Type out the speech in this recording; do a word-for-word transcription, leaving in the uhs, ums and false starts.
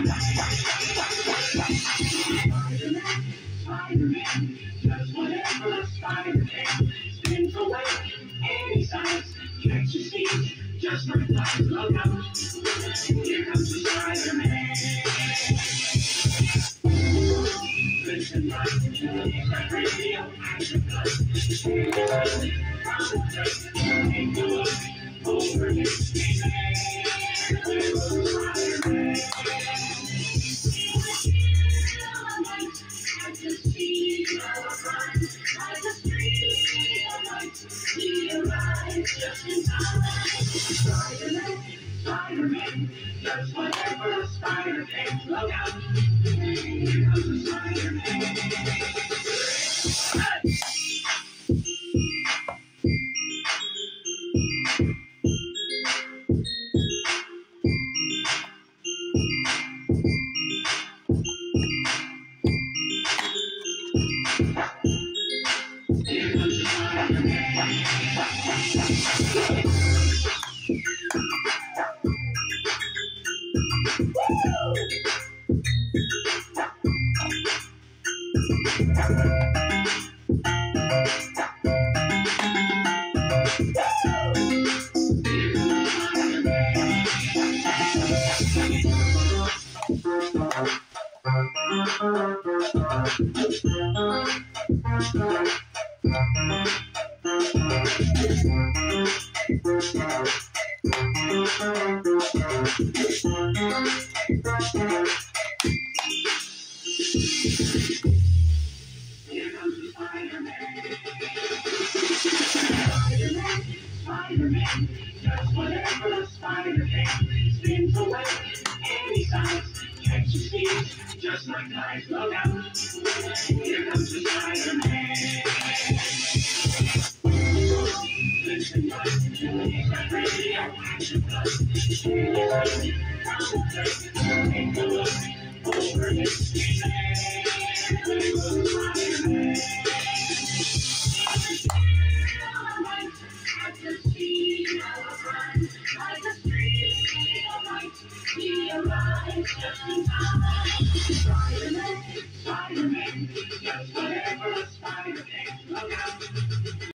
Spider-Man does whatever a spider can. Spins away any size. Catches thieves just like flies. Look out. Here comes the Spider-Man. Listen, right? He's got radio action blood. Take a look over his face. Spider-Man. Just in time. Spider-Man, Spider-Man, does whatever a spider can. Look out. Here comes the Spider-Man. Hey! Spider-Man does whatever a spider can. Spins away any size. Catches thieves just like flies. Look out. Here comes the Spider-Man. Listen, right? He's got radio action blood. Take a look over his face. Spider-Man.